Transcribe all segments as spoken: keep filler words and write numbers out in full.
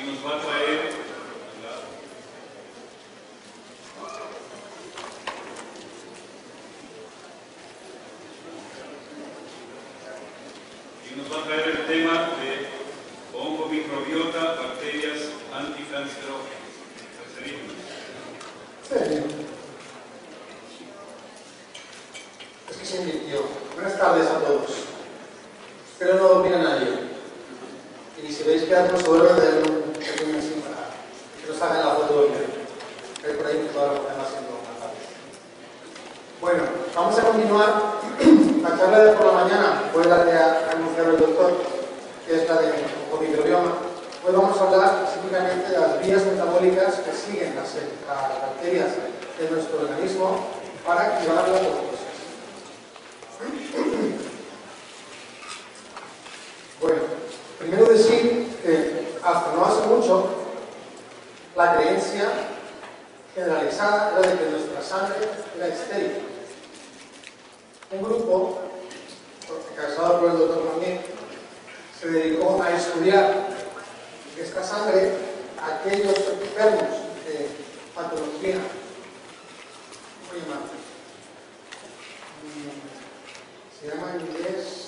nos va a traer y nos va a traer el tema de oncomicrobiota, bacterias anticancerógenas. Es que se invirtió. Buenas tardes a todos. Espero no dormir a nadie. Y si veis que algo sobre de un pequeño así para que nos hagan la fotografía. Hay por ahí que todas las cosas siendo tarde. Bueno, vamos a continuar. La charla de por la mañana fue la que ha anunciado el doctor, que es la de oncomicrobioma. Hoy vamos a hablar específicamente de las vías metabólicas que siguen las, las bacterias de nuestro organismo para activar la glucosa. Bueno, primero decir que hasta no hace mucho la creencia generalizada era de que nuestra sangre era estéril. Un grupo, encabezado por el doctor Magnier, se dedicó a estudiar esta sangre a aquellos enfermos de patología, muy mal, se llama en inglés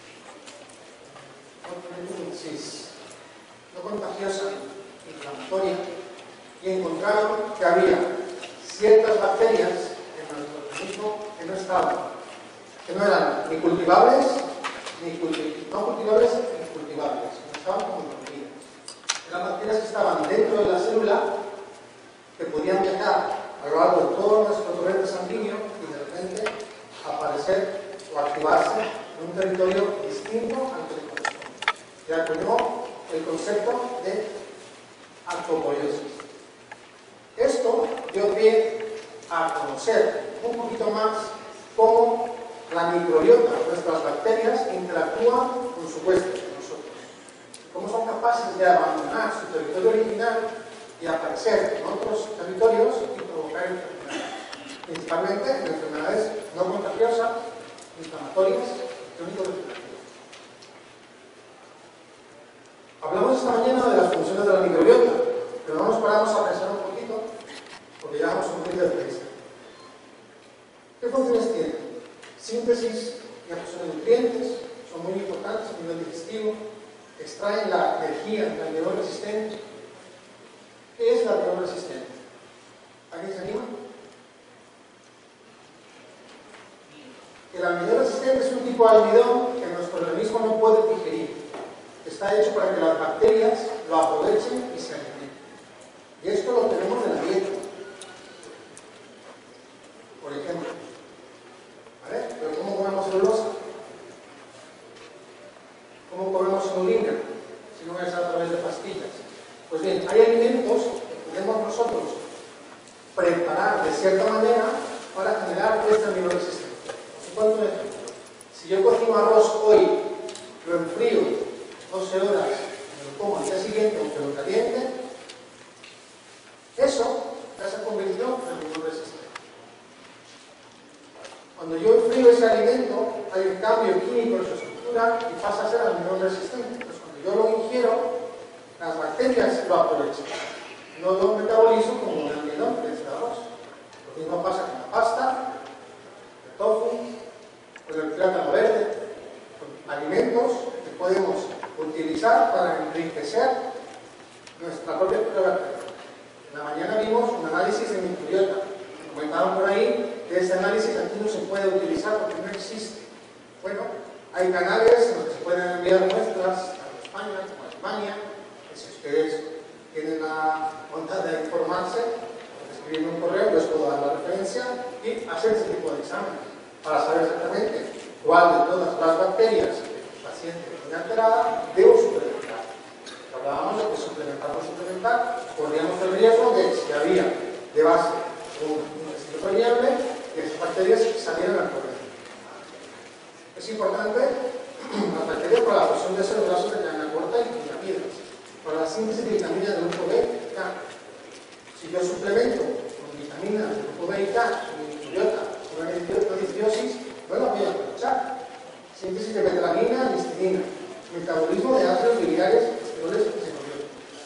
no contagiosa, inflamatoria, y encontraron que había ciertas bacterias en nuestro organismo que no estaban, que no eran ni cultivables, ni culti no cultivables ni cultivables, no estaban como bacterias. Eran bacterias que estaban dentro de la célula, que podían viajar a lo largo de todo nuestro torrente sanguíneo y de repente aparecer o activarse en un territorio distinto al que le corresponde. Se acuñó el concepto de autopoiesis. Esto dio pie a conocer un poquito más cómo la microbiota, nuestras bacterias, interactúan con su huésped, con nosotros. Cómo son capaces de abandonar su territorio original y aparecer en otros territorios y provocar enfermedades. Principalmente en enfermedades no contagiosas, inflamatorias, crónico-degenerativas. Hablamos esta mañana de las funciones de la microbiota, pero no nos paramos a pensar un poquito, porque ya vamos un poquito de prisa. ¿Qué funciones tiene? Síntesis y absorción de nutrientes, son muy importantes a nivel digestivo, extraen la energía del almidón resistente. ¿Qué es el almidón resistente? ¿Alguien se anima? El almidón resistente es un tipo de almidón que nuestro organismo no puede digerir. Está hecho para que las bacterias lo aprovechen y se alimenten. Y esto lo tenemos en la dieta. Por ejemplo, ¿vale? Pero ¿cómo comemos celulosa? ¿Cómo comemos inulina? Si no es a través de pastillas. Pues bien, hay alimentos que podemos nosotros preparar de cierta manera para generar este almidón resistente. Os cuento un ejemplo. Si yo cocino arroz hoy, lo enfrío doce horas, me lo como al día siguiente, aunque lo caliente, eso ya se convirtió en almidón resistente. Cuando yo enfrío ese alimento, hay un cambio químico en su estructura y pasa a ser almidón resistente. Entonces, cuando yo lo ingiero, las bacterias lo aprovechan. No lo metabolizo como un almidón, que es el arroz. Lo mismo pasa con la pasta, el tofu, con el plátano verde, con alimentos que podemos utilizar para enriquecer nuestra propia microbiota. En la mañana vimos un análisis de microbiota. Comentaron por ahí que ese análisis aquí no se puede utilizar porque no existe. Bueno, hay canales en los que se pueden enviar muestras tanto a España como a Alemania, que si ustedes tienen la bondad de informarse, escribirme un correo, les puedo dar la referencia y hacer ese tipo de exámenes para saber exactamente cuál de todas las bacterias que el paciente tiene alterada debo suplementar. Hablábamos de que suplementar por suplementar, corríamos el riesgo de si había de base un intestino permeable, que esas bacterias salieran al corriente. Es importante las bacterias para la fusión de celulosos de cadena corta y piedras, para la síntesis de vitamina del grupo B y K. Si yo suplemento con vitamina del grupo B y K, mi microbiota, una disbiosis, no la voy a aprovechar. Síntesis de betalanina, listinina, metabolismo de ácidos biliares, esteroles y xenobiotas.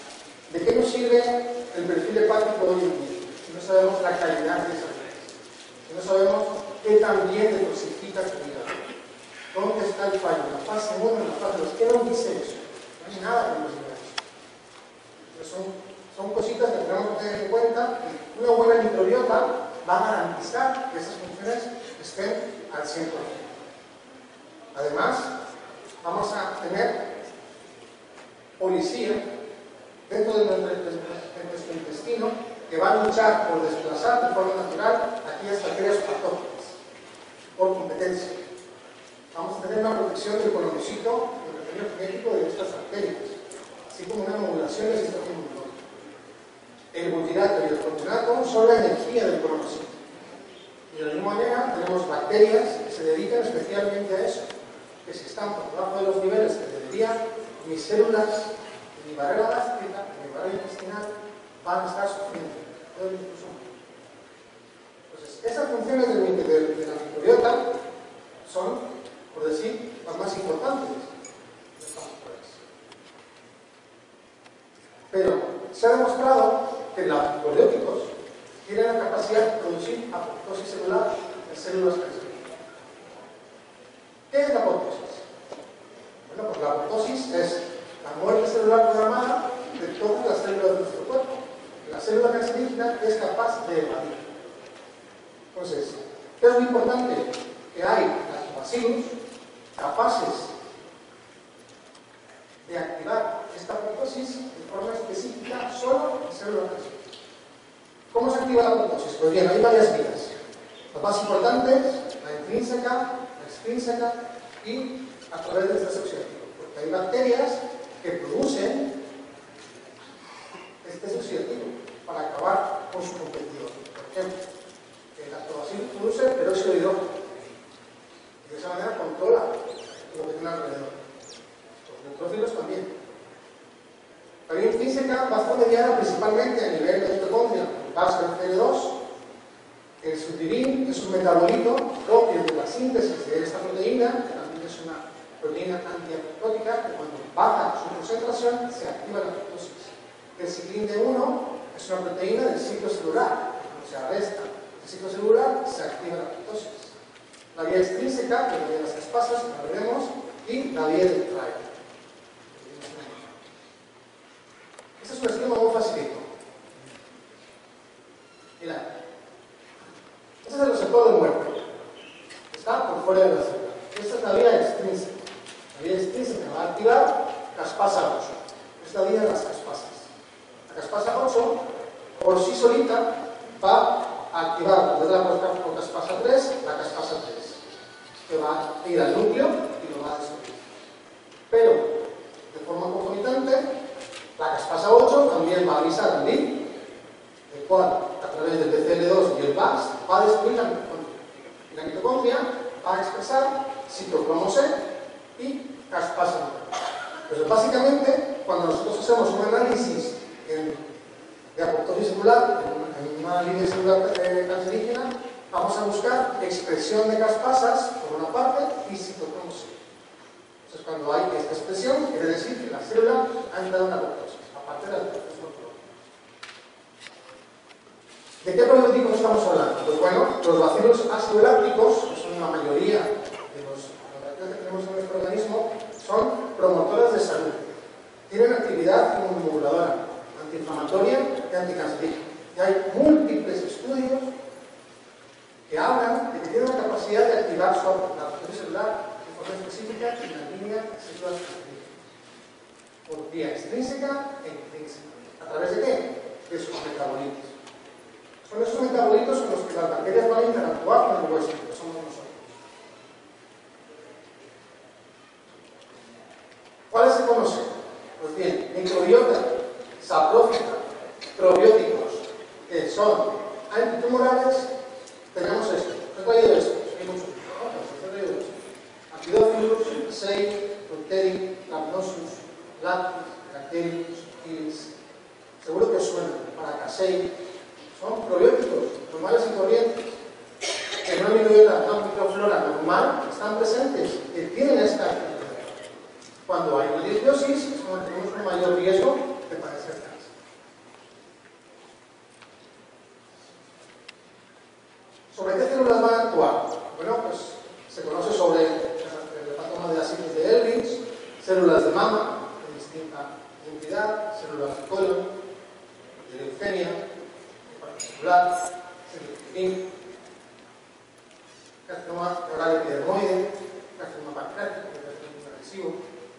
¿De qué nos sirve el perfil hepático hoy en día? Si no sabemos la calidad de esas redes, si no sabemos qué tan bien detoxifica tu hígado, dónde está el fallo, en la fase uno, en la fase dos, ¿qué nos dice eso? No hay nada que nos diga eso. Son, son cositas que tenemos que tener en cuenta. Una buena microbiota va a garantizar que esas funciones estén al cien por ciento. Además, vamos a tener policía dentro de nuestro, de nuestro intestino que va a luchar por desplazar de forma natural aquellas bacterias patógenas por competencia. Vamos a tener una protección del colonocito, del contenido genético de estas bacterias, así como una modulación del sistema inmunológico. El butirato y el proteinato son la energía del colonocito. Y de la misma manera tenemos bacterias que se dedican especialmente a eso, que si están por debajo de los niveles que deberían, mis células, mi barrera gástrica, mi barrera intestinal, van a estar sufriendo todo el consumo. Entonces, esas funciones de, de, de la microbiota son, por decir, las más importantes de estas mujeres. Pero se ha demostrado que los probióticos tienen la capacidad de producir apoptosis celular en células cancerígenas. ¿Qué es la apoptosis? Bueno, pues la apoptosis es la muerte celular programada de todas las células de nuestro cuerpo. La célula cancerígena es capaz de evadir. Entonces, ¿qué es lo importante? Que hay lactobacillus capaces de activar esta apoptosis de forma específica solo en células cancerígenas. ¿Cómo se activa la apoptosis? Pues bien, hay varias vías. Las más importantes, la intrínseca, la extrínseca y a través del estrés oxidativo. Porque hay bacterias que producen estrés oxidativo para acabar con su competidor. Por ejemplo, el lactobacillus produce peróxido de hidrógeno y de esa manera controla lo que tiene alrededor. Los neutrófilos también. La vía intrínseca va a estar mediada principalmente a nivel de mitocondria, base del C L dos. El sutivin es un metabolito propio de la síntesis de esta proteína, que también es una proteína antiapoptótica, que cuando baja su concentración se activa la apoptosis. El ciclín D uno es una proteína del ciclo celular, que cuando se arresta el ciclo celular se activa la apoptosis. La vía extrínseca, que es la vía de las caspasas, que la veremos, y la vía del trial. Este es un esquema muy facilito. Mirad. Este es el receptor de muerte. Está por fuera de la célula. Esta es la vía extrínseca. La vía extrínseca va a activar caspasa ocho. Es la vía de las caspasas. La caspasa ocho, por sí solita, va a activar, desde la caspasa tres, la caspasa tres, que va a ir al núcleo y lo va a destruir. Pero, de forma concomitante, la caspasa ocho también va a avisar al link, el cual, a través del B C L dos y el B A S, va a destruir la mitocondria. Y la mitocondria va a expresar citocromo C y caspasa nueve. Pero básicamente, cuando nosotros hacemos un análisis en, de apoptosis celular, en, en una línea celular eh, cancerígena, vamos a buscar expresión de caspasas, por una parte, y citocromo C. Entonces, cuando hay esta expresión, quiere decir que la célula ha entrado en la apoptosis, aparte del proceso morfológico. ¿De qué probióticos estamos hablando? Pues bueno, los bacilos ácido lácticos, que son la mayoría de los bacterias que tenemos en nuestro organismo, son promotoras de salud. Tienen actividad inmunomoduladora, antiinflamatoria y anticancerígena. Y hay múltiples estudios que hablan de que tienen la capacidad de activar su apoptosis celular de forma específica en la línea de células cancerígenas. Por vía extrínseca e intrínseca. ¿A través de qué? De sus metabolitos. Son esos metabolitos con los que las bacterias van a interactuar con el hueso, que somos nosotros. ¿Cuáles se conocen? Pues bien, microbiota, saprófita, probióticos, que son antitumorales, tenemos esto. Os he traído esto, hay muchos. Os he traído esto. Acidophilus, Sei, Protein, Rhamnosus, Lactis, Bacterius, Iris. Seguro que os suena. Paracasei. Son probióticos normales y corrientes. En una microbiota, una microflora normal, están presentes, que tienen esta actividad. Cuando hay una disbiosis, tenemos un mayor riesgo de padecer cáncer. células de mama de distinta identidad, células de colon, de leucemia, de particular, células carcinoma oral epidermoide, carcinoma pancreático, carcinoma agresivo.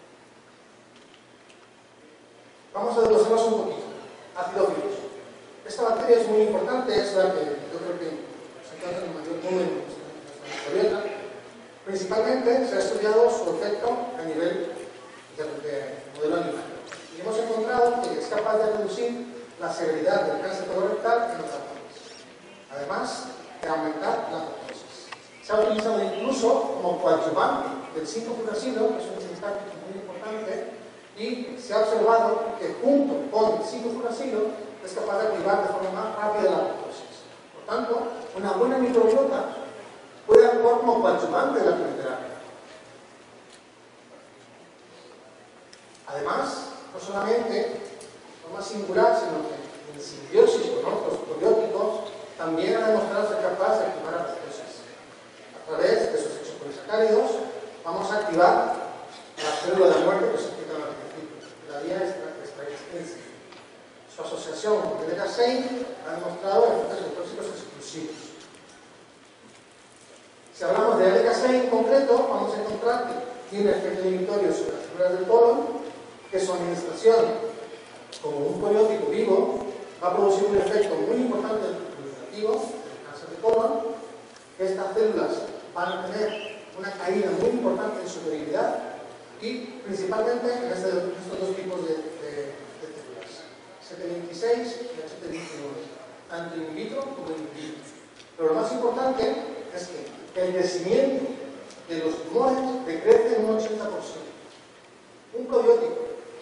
Vamos a desglosarlos un poquito. Acidófilos. Esta bacteria es muy importante, es la que yo creo que se encuentra en el mayor número en nuestra microbiota. Principalmente se ha estudiado su efecto a nivel de, de modelo animal. Y hemos encontrado que es capaz de reducir la severidad del cáncer colorectal en los ratones. Además de aumentar la apoptosis. Se ha utilizado incluso como coadyuvante del cinco fluoracilo, que es un sintáctico muy importante, y se ha observado que junto con el cinco fluoracilo es capaz de activar de forma más rápida la apoptosis. Por tanto, una buena microbiota puede actuar como coadyuvante de la quimioterapia. Además, no solamente de forma singular, sino que en simbiosis con otros probióticos, también ha demostrado ser capaz de activar apoptosis. A través de sus exopolisacáridos vamos a activar la célula de muerte que se explica en la la vía extraextensa. Su asociación con el E C A seis ha demostrado efectos tóxicos exclusivos. Si hablamos de E C A seis en concreto, vamos a encontrar que tiene efecto inhibitorio sobre las células del colon, que su administración como un probiótico vivo va a producir un efecto muy importante proliferativo del cáncer de colon, que estas células van a tener una caída muy importante en su virilidad y principalmente en, este, en estos dos tipos de, de, de células, C T veintiséis y H T veintinueve, tanto in vitro como in vivo. Pero lo más importante es que el crecimiento de los tumores decrece en un ochenta por ciento. Un probiótico.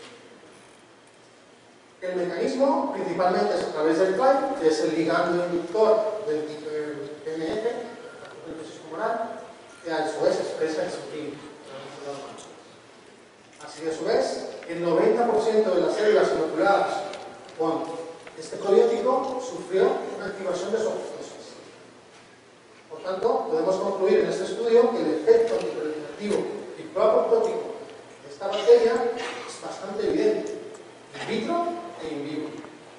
El mecanismo principalmente es a través del C L A I, que es el ligando inductor del P N F, la apoptosis tumoral, que a su vez se expresa en su química. Así a su vez, el noventa por ciento de las células inoculadas con este probiótico sufrió una activación de su apoptosis. Por tanto, podemos concluir en este estudio que el efecto antiproliferativo y proapoptótico de esta bacteria es bastante evidente, in vitro e in vivo.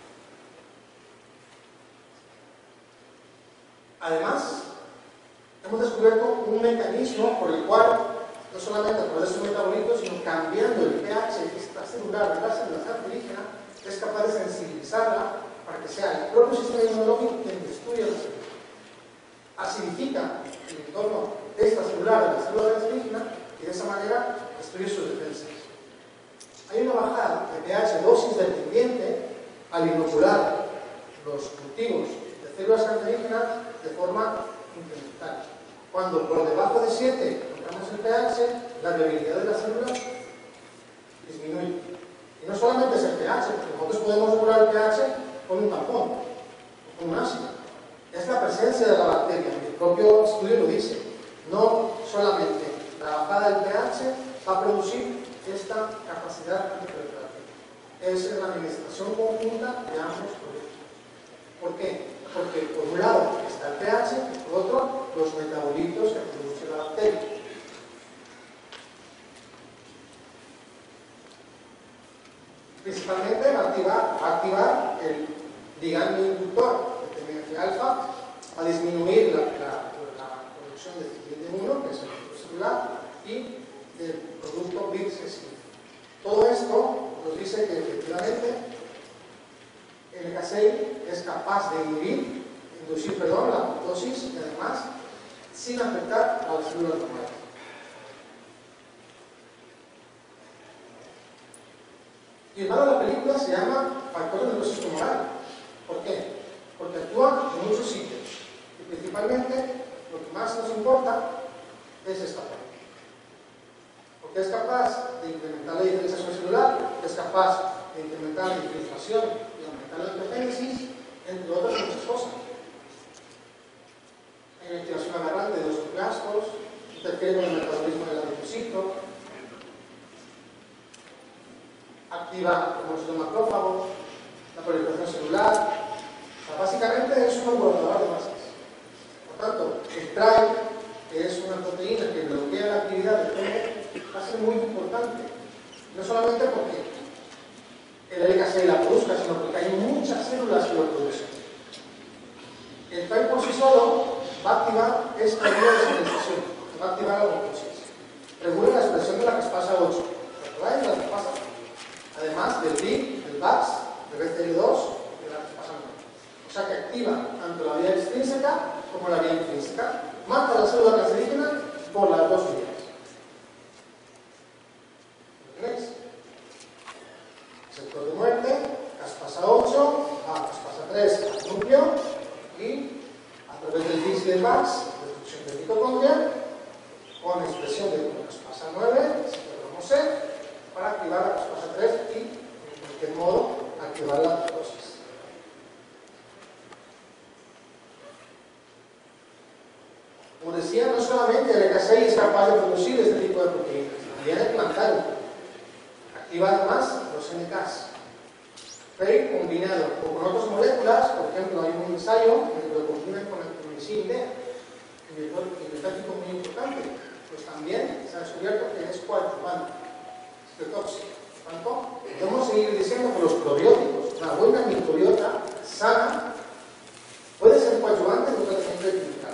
Además, hemos descubierto un mecanismo por el cual no solamente a través de su metabolito, sino cambiando el pH extracelular de la célula cancerígena, es capaz de sensibilizarla para que sea el propio sistema inmunológico quien destruya la célula. Acidifica el entorno extracelular de la célula cancerígena y de esa manera destruye sus defensas. Hay una bajada de pH dosis dependiente al inocular los cultivos de células cancerígenas de forma incremental. Cuando por debajo de siete el pH, la viabilidad de las células disminuye. Y no solamente es el pH, porque nosotros podemos regular el pH con un tampón, con un ácido. Es la presencia de la bacteria. El propio estudio lo dice. No solamente la bajada del pH va a producir esta capacidad antiproliferativa. Es la administración conjunta de ambos productos. ¿Por qué? Porque por un lado está el pH y por otro los metabolitos que produce la bacteria. Principalmente va a activar, va a activar el ligando inductor de T N F alfa, a disminuir la, la, la producción de ciclin uno, que es el producto celular, y del producto B I R C S. Todo esto nos dice que efectivamente el E C A seis es capaz de inhibir, inducir perdón, la apoptosis y además sin afectar a las células normales. Y el malo de la película se llama factor de necrosis tumoral. ¿Por qué? Porque actúa en muchos sitios. Y principalmente, lo que más nos importa es esta parte. Porque es capaz de incrementar la diferenciación celular, es capaz de incrementar la infiltración y aumentar la endogenesis, entre otras muchas cosas. Hay una activación aberrante de los osteoblastos, interfiere con el metabolismo del adiposito, activa el monócitos macrófago, la proliferación celular. O sea, básicamente es un regulador de masas. Por tanto, el T R A I, que es una proteína que bloquea la actividad del tumor, va a ser muy importante No solamente porque el L K seis la produzca, sino porque hay muchas células que lo producen. El T A I por sí solo va a activar esta vía de señalización, va a activar la apoptosis. Regula la expresión de la caspasa ocho. ¿Recordáis la caspasa? Además del B I C, del B A X, del B C L dos y de la caspasa nueve. O sea que activa tanto la vía extrínseca como la vía intrínseca. Mata la célula cancerígena por las dos vías. ¿Lo tenéis? Sector de muerte, caspasa ocho, a caspasa tres al núcleo y a través del B I C y del B A X, destrucción de mitocondria, con expresión de la caspasa nueve, C, para activar la caspasa tres y, de cualquier modo, activar la apoptosis. Como decía, no solamente el L K seis es capaz de producir este tipo de proteínas, también el plantario. Activa además los N Ks. Pero combinado o con otras moléculas, por ejemplo, hay un ensayo en el que lo combinan con el cloricin D, que es muy importante, pues también se ha descubierto que es coadyuvante, es tóxico. Por tanto, podemos seguir diciendo que los probióticos, una buena microbiota sana, puede ser coadyuvante en un tratamiento equilibrado.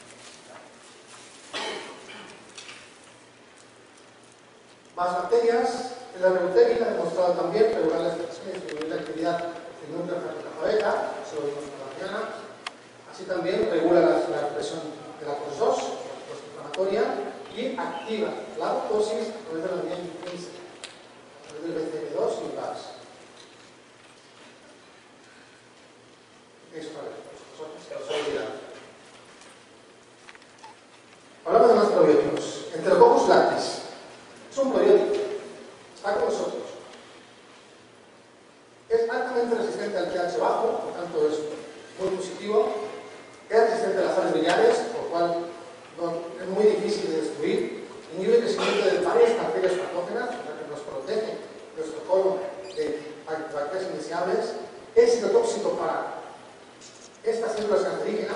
Más bacterias, el Arreuteri ha demostrado también regular las expresiones y disminuir la actividad del núcleo de la beta, eso lo vimos por la mañana. Así también regula la, la expresión de la C O S dos, la inflamatoria, y activa la apoptosis a través de la vía intrínseca, a través del B C L dos y el B A X. Eso para los que os he olvidado. Hablamos de más probióticos. Enterococcus lactis. Es un probiótico. Está con nosotros. Es altamente resistente al pH bajo, por tanto es muy positivo. Es resistente a las sales biliares, por lo cual no, es muy difícil de destruir. Inhibe el crecimiento de varias bacterias patógenas, o sea que nos protege nuestro colon de bacterias indeseables. Es citotóxico para estas células cancerígenas.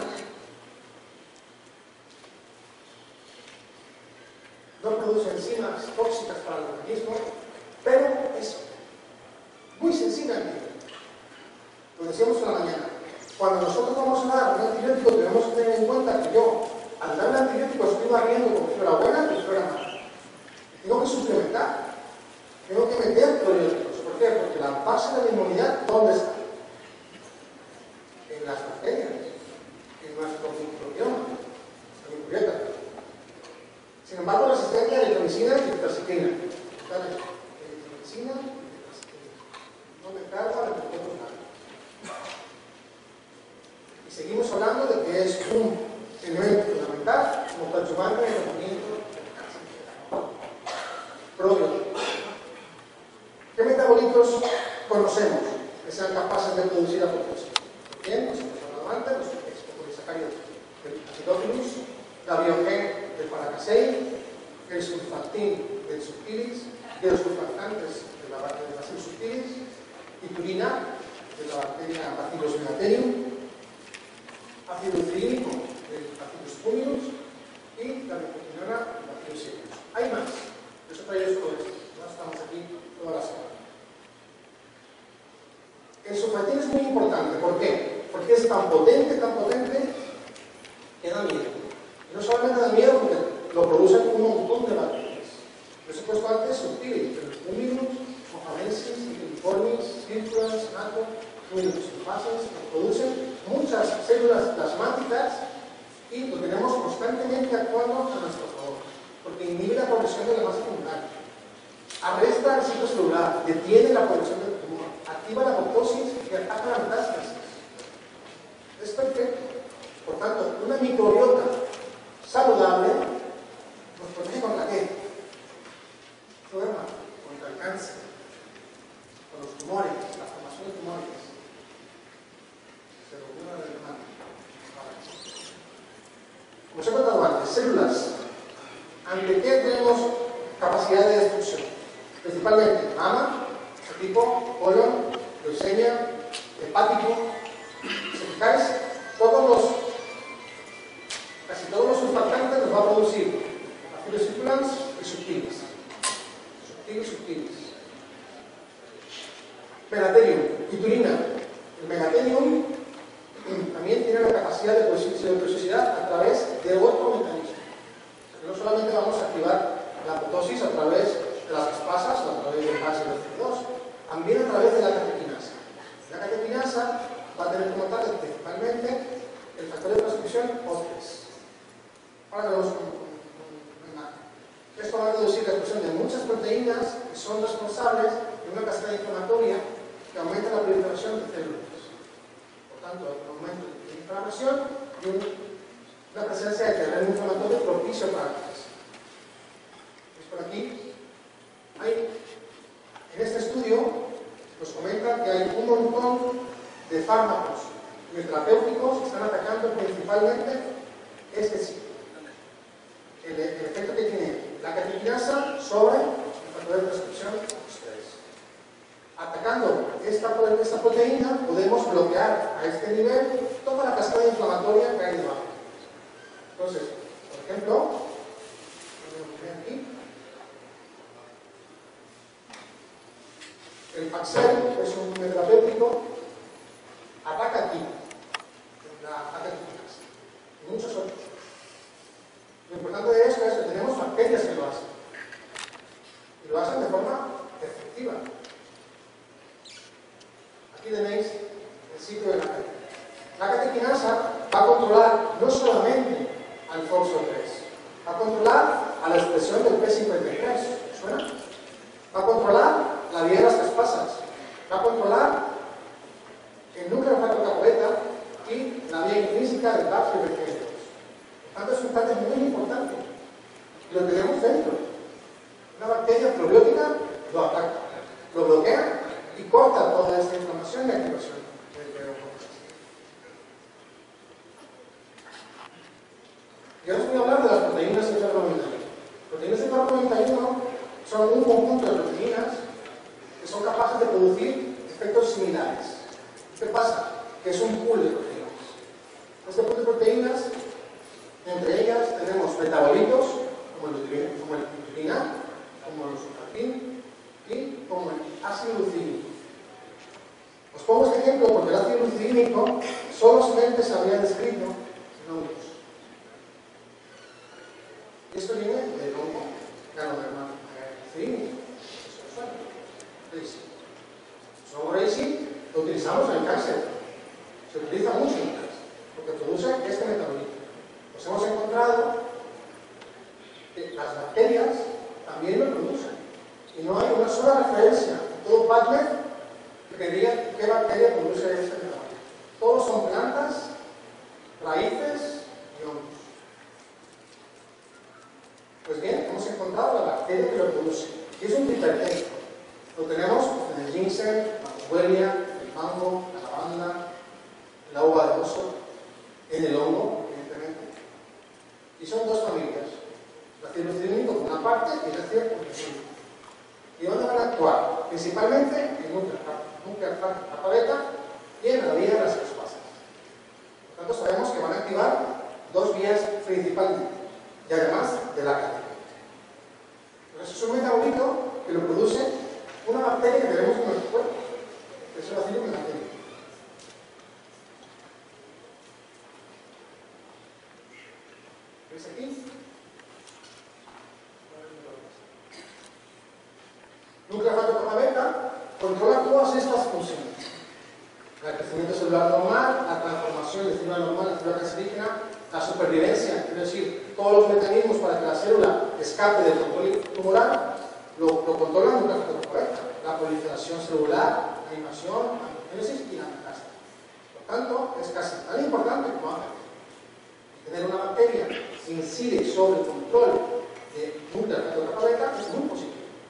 No produce enzimas tóxicas para el organismo, pero es muy sensible al nivel. Lo decíamos en la mañana. Cuando nosotros vamos a dar un antibiótico, tenemos que tener en cuenta que yo, al dar un antibiótico, estoy barriendo como si fuera buena y fuera mala. Tengo que suplementar. Tengo que meter probióticos. ¿Por qué? Porque la base de la inmunidad, ¿dónde está? En las bacterias, en nuestro microbioma, nuestra microbiota. Sin embargo, resistente a la eritromicina y tetracyclina. Eritromicina y tetracyclina. No me cargo a la microbiota. Y seguimos hablando de que es un elemento fundamental como coadyuvante en el tratamiento del cáncer. Probióticos. ¿Qué metabolitos conocemos que sean capaces de producir apoptosis? Bien, nos hemos hablado antes, los expopolisacáridos del Acidophilus, la biogen del Paracasei, el sulfactin del subtilis, de los surfactantes de la bacteria Bacillus subtilis, y purina de la bacteria Bacillus megatherium, ácido clínico del Bacillus humilus y la nicotinona del Bacillus cereus. Hay más, eso trae todo esto, no estamos aquí toda la semana. El sulfactin es muy importante, ¿por qué? Porque es tan potente, tan potente, que da miedo. Y no solamente da miedo porque lo producen un montón de bacterias. Yo os he puesto antes subtilis, pero humilus, mojavensis, filiformis, circulans, nato, sulfases, que producen muchas células plasmáticas y lo tenemos constantemente actuando a nuestro favor, porque inhibe la progresión de la masa celular, arresta el ciclo celular, detiene la progresión del tumor, activa la apoptosis y ataca la metástasis. Es perfecto. Por tanto, una microbiota saludable nos protege contra qué? Problema, contra el cáncer, con los tumores, la formación de tumores. Se regula la demanda. Como os he contado antes, células. ¿Ante qué tenemos capacidad de destrucción? Principalmente mama, tipo, colon, leucemia, hepático. Si fijáis, todos los, casi todos los surfactantes los va a producir bacillus circulans y subtilis. sutil sutiles. Megatherium, titulina. El megatherium también tiene la capacidad de toxicidad a través de otro mecanismo. No solamente vamos a activar la apoptosis a través de las espasas o a través del gas C O dos, también a través de la catequinasa. La catequinasa va a tener como target principalmente el factor de transcripción O tres. Ahora vemos una imagen. Esto va a reducir la expresión de muchas proteínas que son responsables de una cascada inflamatoria que aumenta la proliferación de células. Por tanto, el aumento de inflamación y un, una presencia de terreno inflamatorio propicio para el cáncer. ¿Ves por aquí? Hay, en este estudio nos comenta que hay un montón de fármacos terapéuticos que están atacando principalmente este sitio. El, el efecto que tiene la catequinasa sobre el factor de transcripción ustedes. Atacando esta, esta proteína podemos bloquear a este nivel toda la cascada inflamatoria que hay debajo. Entonces, por ejemplo, aquí, el Paxel es un terapéutico, ataca aquí, la catequinasa, y muchos otros. Lo importante de esto es que tenemos bacterias que lo hacen, y lo hacen de forma efectiva. Aquí tenéis el sitio de la catequinasa. La catequinasa va a controlar no solamente al Foxo tres, va a controlar a la expresión del P cincuenta y tres, ¿suena? Va a controlar la vía de las caspasas, va a controlar el núcleo factor beta y la vía intrínseca del B A F y B G dos. Por tanto, es un target muy importante. Lo tenemos dentro. Una bacteria probiótica lo ataca, lo bloquea y corta toda esta inflamación y activación del reumatoide. Y ahora os voy a hablar de las proteínas C cuatro noventa y uno. Proteínas C cuatro noventa y uno son un conjunto de proteínas que son capaces de producir efectos similares. ¿Qué pasa? Que es un pool de proteínas. Este pool de proteínas, entre ellas tenemos metabolitos, como el glutaminar, como el sulfatín y como el ácido glucídico. Os pongo este ejemplo porque el ácido glucídico solamente se había descrito en hongos. Y esto viene del hongo Ganoderma glucídico. Eso Reishi lo utilizamos en el cáncer. Se utiliza mucho en el cáncer porque produce este metabolito. Nos hemos encontrado que las bacterias también lo producen. Y no hay una sola referencia en todo PubMed que te diga qué bacteria produce este metabolito. Todos son plantas, raíces y hongos. Pues bien, hemos encontrado la bacteria que lo produce. Y es un triperteico. Lo tenemos en el ginseng, la huelia, el mango, la lavanda, la uva de oso, en el hongo, evidentemente. Y son dos familias. El ácido glucídico por una parte y el ácido glucídico. ¿Y dónde van a actuar? Principalmente en núcleo capa beta y en la vía de las caspasas. Por tanto, sabemos que van a activar dos vías principalmente, y además de la cadena. Pero eso es un metabolito que lo produce una bacteria que tenemos en nuestro cuerpo, que es el ácido megaténico. ¿Veis aquí? Núcleo capa beta controla todas estas funciones. El crecimiento celular normal, la transformación de célula normal en célula cancerígena, la supervivencia, es decir, todos los mecanismos para que la célula escape del control tumoral, lo, lo controla el núcleo capa beta. La proliferación celular, la animación, la génesis y la metástasis. Por tanto, es casi tan importante como antes. Tener una bacteria que incide sobre el control de núcleo capa beta es muy positivo.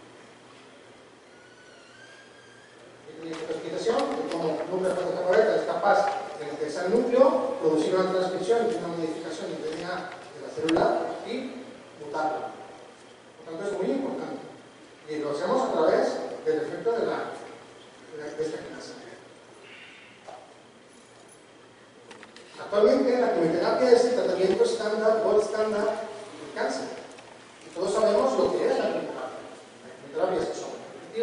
Y la explicación de cómo el núcleo capa beta es capaz de ingresar al núcleo, producir una transcripción y una modificación del D N A de la célula y mutarla. Por tanto, es muy importante. Y lo hacemos a través del efecto de, la, de esta quinasa. Actualmente, la quimioterapia es el tratamiento estándar o estándar del cáncer. Y todos sabemos lo que es la quimioterapia. La quimioterapia es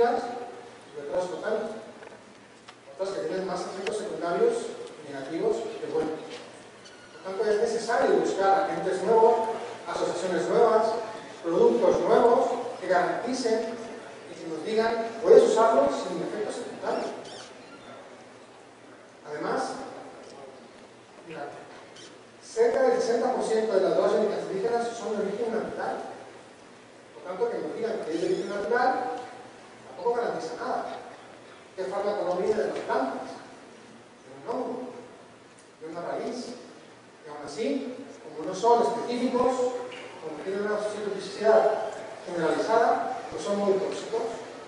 positivas y otras totalmente. Otras que tienen más efectos secundarios negativos que buenos. Por tanto, es necesario buscar agentes nuevos, asociaciones nuevas, productos nuevos que garanticen y que nos digan, puedes usarlo sin efectos secundarios. Además, mira, cerca del sesenta por ciento de las drogas cancerígenas son de origen natural. Por tanto, que nos digan que es de origen natural, tampoco garantiza nada. ¿Qué fármaco no viene de las plantas? De un hongo, de una raíz. Y aún así, como no son específicos, como tienen una toxicidad generalizada, pues son muy tóxicos.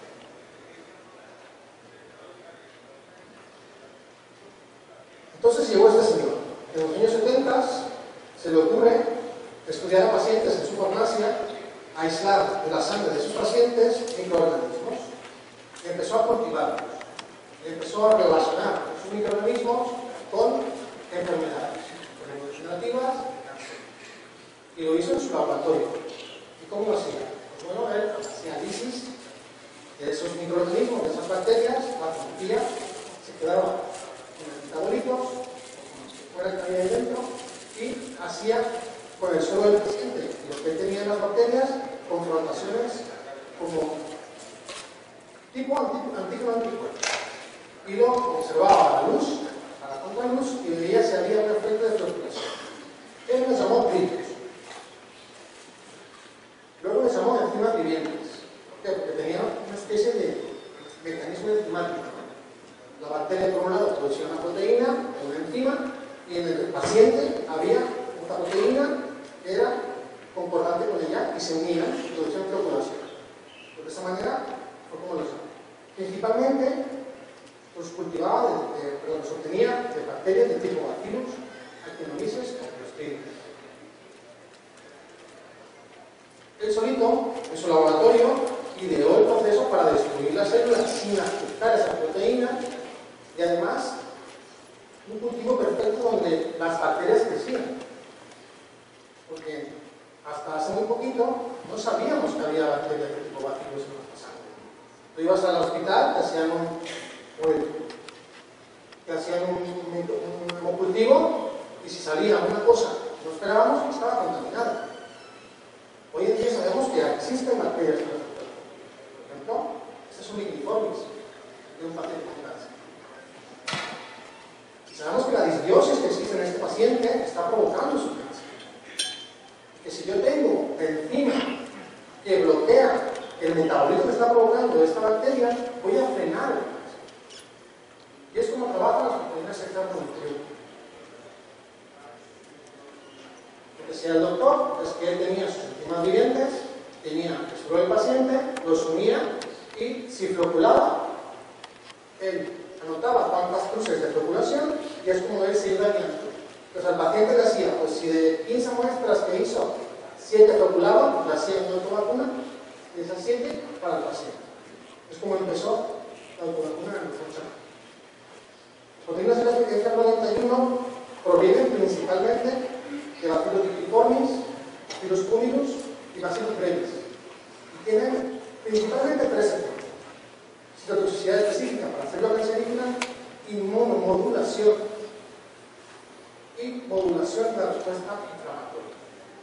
Entonces llegó este señor. En los años setenta se le ocurre estudiar a pacientes en su farmacia, aislar de la sangre de sus pacientes microorganismos. Y empezó a cultivarlos. Y empezó a relacionar sus microorganismos con enfermedades evolucionativas y lo hizo en su laboratorio. ¿Y cómo lo hacía? Pues bueno, él hacía análisis de esos microorganismos, de esas bacterias, la rompía, se quedaba con los metabolitos, fuera que había ahí dentro, y hacía con el suelo del paciente y lo que tenía en las bacterias confrontaciones como tipo antígeno anticuerpo. Y lo observaba a la luz, a la contraluz, y veía si había un efecto de floración. Él nos llamó tripos. Luego nos llamó enzimas vivientes. ¿Por qué? Porque tenía una especie de mecanismo enzimático. La bacteria, por un lado, producía una proteína, una enzima, y en el paciente había otra proteína que era concordante con ella y se unían y producían floración. De esa manera fue como lo llamó. Principalmente, los cultivaba, de, de, perdón, los obtenía de bacterias de tipo Bacillus, Actinomyces o Clostridium. Él solito, en su laboratorio, ideó el proceso para destruir las células sin afectar esa proteína y además un cultivo perfecto donde las bacterias crecían. Porque hasta hace muy poquito no sabíamos que había bacterias de tipo Bacillus en nuestra sangre. Tú ibas al hospital, te hacían un que hacían un, un, un cultivo y si salía una cosa que no esperábamos, estaba contaminada. Hoy en día sabemos que existen bacterias en nuestro cuerpo. Por ejemplo, este es un igniformis de un paciente con cáncer. Y sabemos que la disbiosis que existe en este paciente está provocando su cáncer. Que si yo tengo enzima que bloquea el metabolismo que está provocando esta bacteria, voy a frenar el cáncer. Y es como trabajan las proteínas extraproductivas. Lo que decía el doctor es que él tenía sus enzimas vivientes, tenía el suelo del paciente, los unía y si floculaba, él anotaba cuántas cruces de floculación y es como él se iba guiando. Entonces al paciente le hacía, pues si de quince muestras que hizo, siete floculaban, le hacía una autovacuna y esas siete para el paciente. Es como empezó la autovacuna en el funcionamiento. Las proteínas de la noventa y uno provienen principalmente de Bacillus diffiformis, Bacillus cuminus y Bacillus brevis. Y tienen principalmente tres efectos: citotoxicidad específica para célula cancerígena, inmunomodulación y modulación de la respuesta inflamatoria.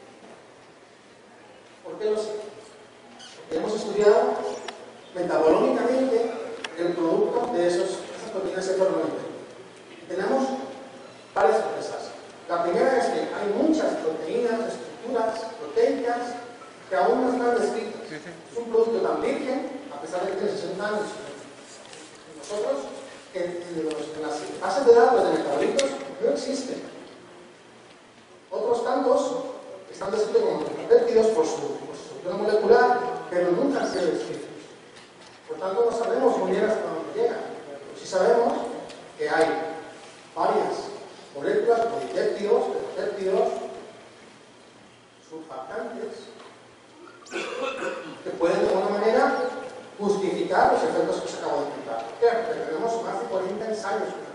¿Por qué lo sé? Porque hemos estudiado metabológicamente el producto de esos, esas proteínas heteronormativas. Tenemos varias sorpresas. La primera es que hay muchas proteínas, estructuras proteicas que aún no están descritas. Es un producto tan virgen, a pesar de que tiene sesenta años nosotros, que en, los, en las bases de datos de metabolitos no existen. Otros tantos están descritos como péptidos por su, por su estructura molecular, pero nunca han sido descritos. Por tanto, no sabemos muy bien hasta dónde llegan. Pero sí sabemos que hay varias moléculas, polipéptidos, peptídeos, surfactantes, que pueden de alguna manera justificar los efectos que se acabo de explicar. ¿Por qué? Porque tenemos más de cuarenta ensayos